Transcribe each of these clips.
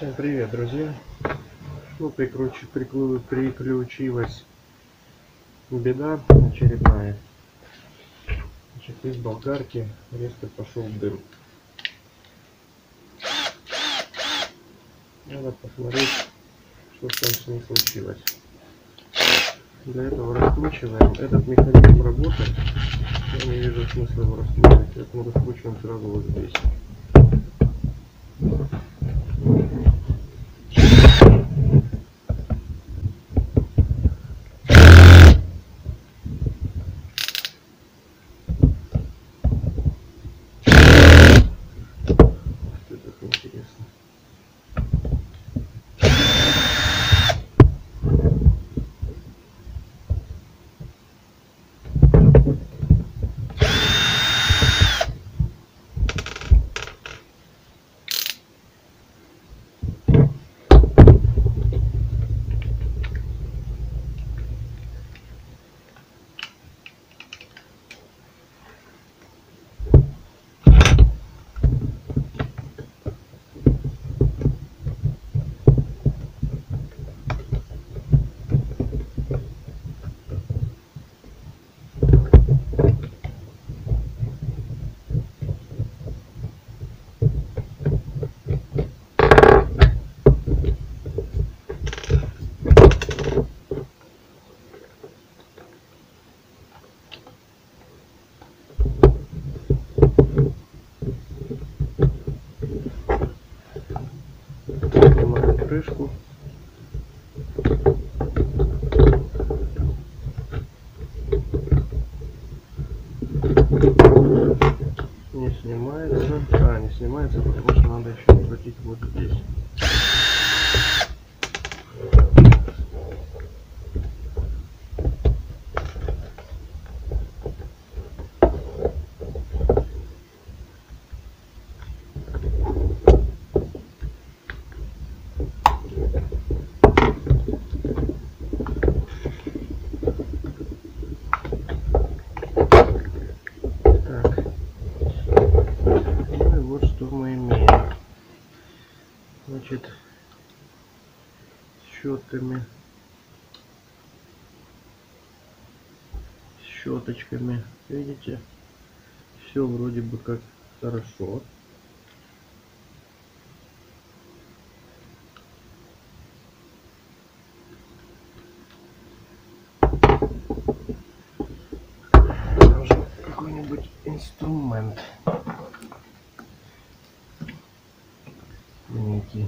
Всем привет, друзья! Ну, приключилась беда очередная. Значит, из болгарки резко пошел дым. Надо посмотреть, что там с ним случилось. Для этого раскручиваем. Этот механизм работает. Я не вижу смысла его раскручивать, поэтому раскручиваем сразу вот здесь. Что это интересно? Снимаем крышку. Не снимается. Не снимается, потому что надо еще открутить вот здесь. Вот что мы имеем. Значит, щеточками, видите, все вроде бы как хорошо. Нужен какой-нибудь инструмент некий.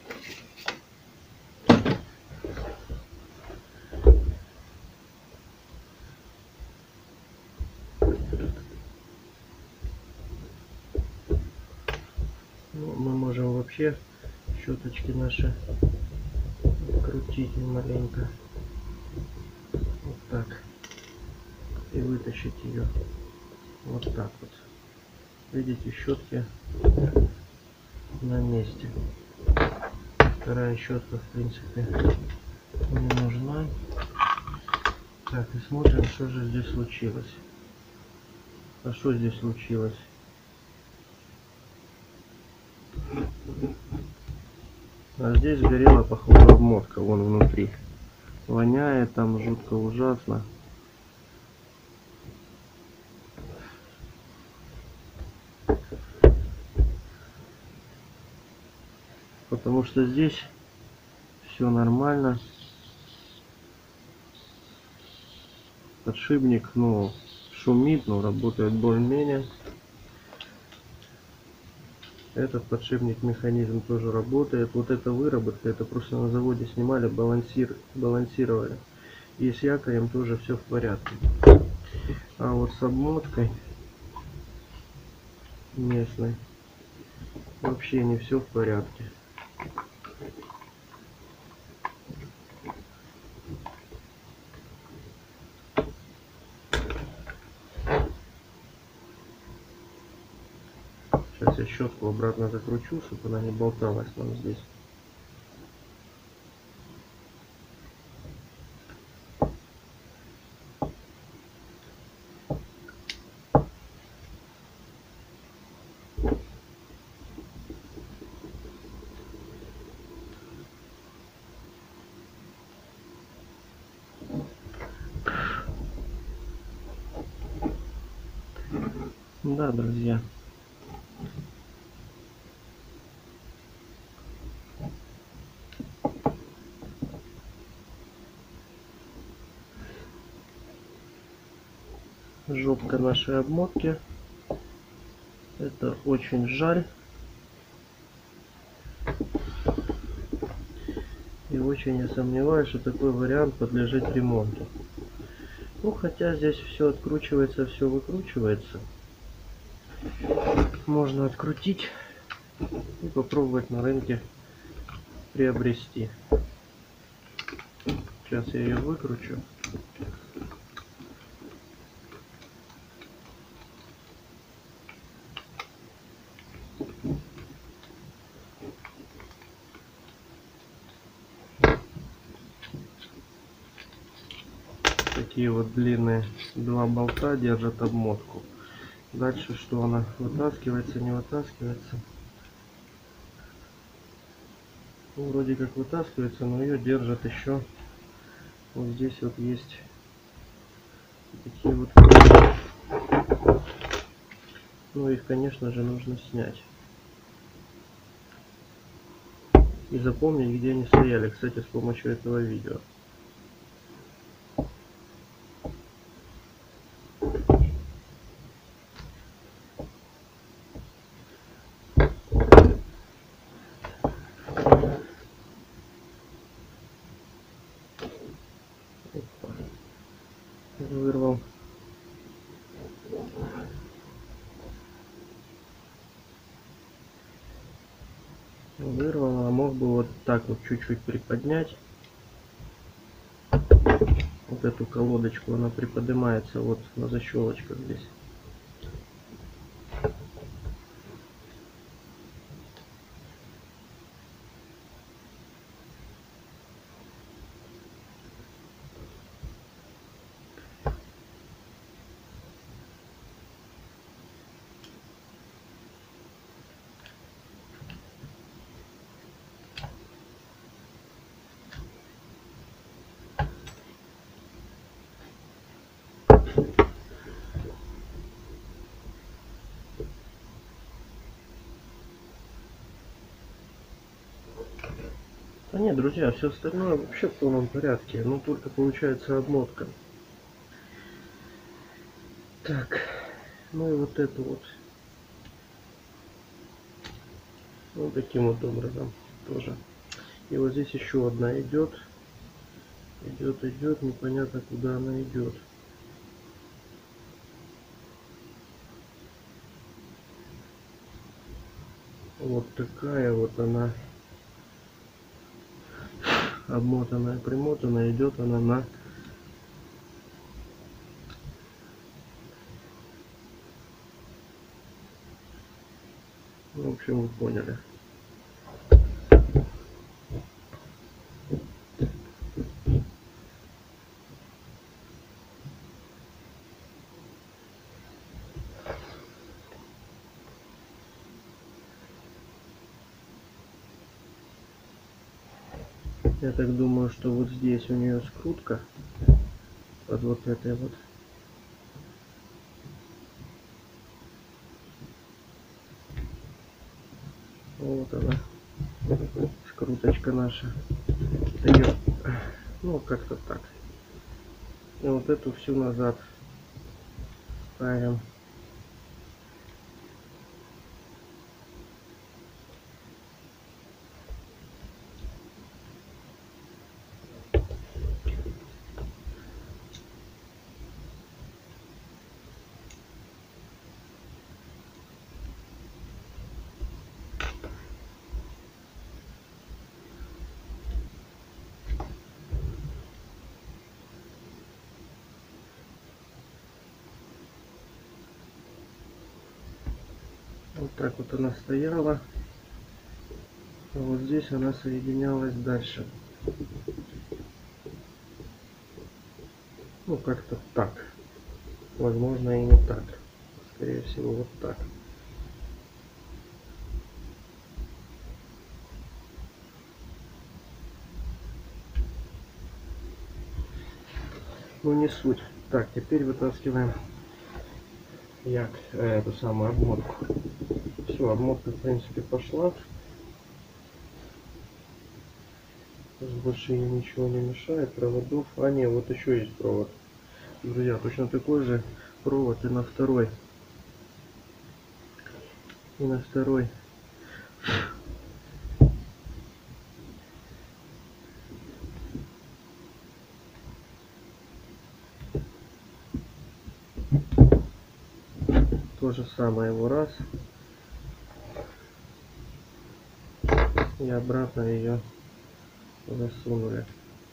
Ну, мы можем вообще щеточки наши крутить маленько вот так и вытащить ее вот так вот. Видите, щетки на месте. Вторая щетка, в принципе, не нужна. Так, и смотрим, что же здесь случилось. А что здесь случилось? А здесь сгорела, походу, обмотка вон внутри. Воняет там жутко, ужасно. Потому что здесь все нормально. Подшипник, ну, шумит, но работает более-менее. Этот подшипник, механизм тоже работает. Вот эта выработка, это просто на заводе снимали, балансировали. И с якорем тоже все в порядке. А вот с обмоткой местной вообще не все в порядке. Сейчас я щетку обратно закручу, чтобы она не болталась нам здесь. Да, друзья. Жопка нашей обмотки. Это очень жаль. И очень я сомневаюсь, что такой вариант подлежит ремонту. Ну, хотя здесь все откручивается, все выкручивается. Можно открутить и попробовать на рынке приобрести. Сейчас я ее выкручу. Такие вот длинные два болта держат обмотку. Дальше что, она вытаскивается, не вытаскивается? Ну, вроде как вытаскивается, но ее держат еще. Вот здесь вот есть такие вот. Ну, их, конечно же, нужно снять. И запомнить, где они стояли, кстати, с помощью этого видео. Вырвал. Вырвал, а мог бы вот так вот чуть-чуть приподнять. Вот эту колодочку, она приподнимается вот на защелочках здесь. Да нет, друзья, все остальное вообще в полном порядке. Ну, только получается обмотка. Так, ну и вот эту вот. Вот таким вот образом тоже. И вот здесь еще одна идет. Идет, непонятно куда она идет. Вот такая вот она. Обмотанная, примотанная, идет она на. В общем, вы поняли. Я так думаю, что вот здесь у нее скрутка под вот этой вот. Вот она, скруточка наша. Ее, ну, как-то так. И вот эту всю назад ставим. Вот так вот она стояла. А вот здесь она соединялась дальше. Ну, как-то так. Возможно, и не так. Скорее всего, вот так. Ну, не суть. Так, теперь вытаскиваем як эту самую обмотку. Все, обмотка в принципе пошла. Больше ей ничего не мешает. Проводов. А не, вот еще есть провод. Друзья, точно такой же провод и на второй. И на второй. То же самое его раз. И обратно ее засунули.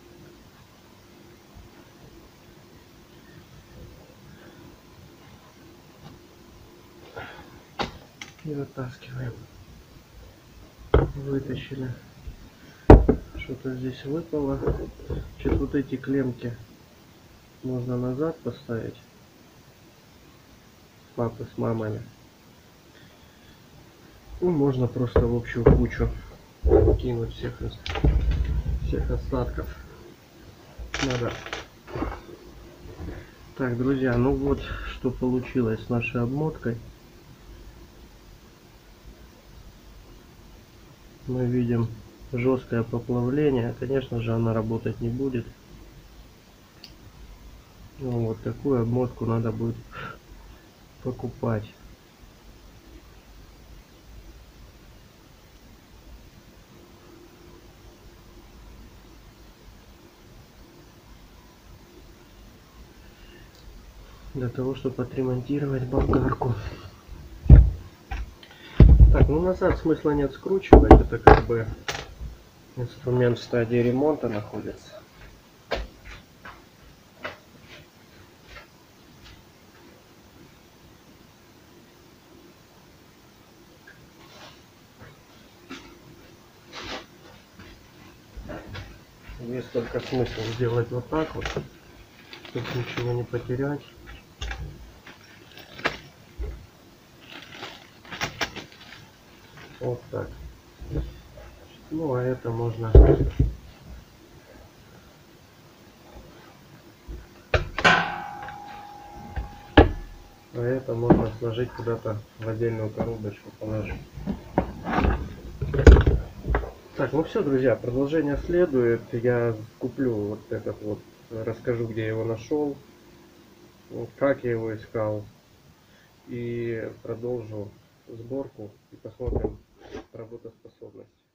И вытаскиваем. Вытащили. Что-то здесь выпало. Значит, вот эти клемки можно назад поставить. Папы с мамами. Ну, можно просто в общую кучу кинуть всех остатков. Надо. Так, друзья, ну вот что получилось с нашей обмоткой. Мы видим жесткое поплавление. Конечно же, она работать не будет. Ну, вот такую обмотку надо будет покупать. Для того, чтобы отремонтировать болгарку. Так, ну назад смысла нет скручивать. Это как бы инструмент в стадии ремонта находится. Есть только смысл сделать вот так вот, чтобы ничего не потерять. Вот так. Ну а это можно сложить куда-то в отдельную коробочку, положить. Так, ну все, друзья, продолжение следует. Я куплю вот этот вот, расскажу, где я его нашел, как я его искал, и продолжу сборку и посмотрим работоспособность.